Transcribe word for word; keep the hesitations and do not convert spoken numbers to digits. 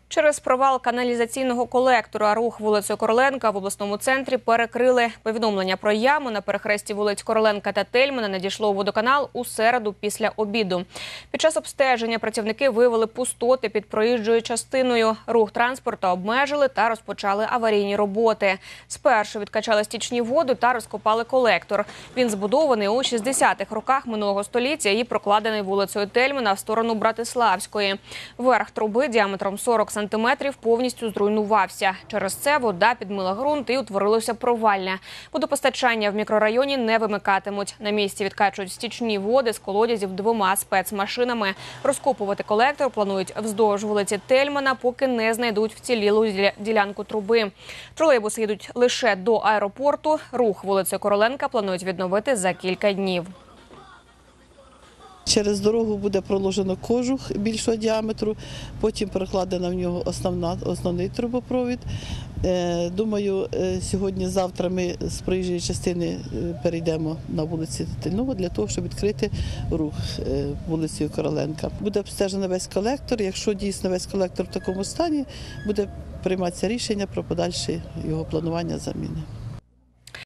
Через провал каналізаційного колектора рух вулицею Короленка в обласному центрі перекрили. Повідомлення про яму на перехресті вулиць Короленка та Тельмана надійшло у водоканал у середу після обіду. Під час обстеження працівники виявили пустоти під проїжджою частиною. Рух транспорту обмежили та розпочали аварійні роботи. Спершу відкачали стічні води та розкопали колектор. Він збудований у шістдесятих роках минулого століття і прокладений вулицею Тельмана в сторону Братиславської. Верх труби діаметром сорок сантиметрів повністю зруйнувався. Через це вода підмила ґрунт і утворилося провалля. Водопостачання в мікрорайоні не вимикатимуть. На місці відкачують стічні води з колодязів двома спецмашинами. Розкопувати колектор планують вздовж вулиці Тельмана, поки не знайдуть вцілілу ділянку труби. Тролейбуси їдуть лише до аеропорту. Рух вулицею Короленка планують відновити за кілька днів. Через дорогу буде проложено кожух більшого діаметру, потім прокладена в нього основна, основний трубопровід. Думаю, сьогодні-завтра ми з проїжджої частини перейдемо на вулиці Тельного для того, щоб відкрити рух вулицею Короленка. Буде обстежено весь колектор. Якщо дійсно весь колектор в такому стані, буде прийматися рішення про подальше його планування заміни.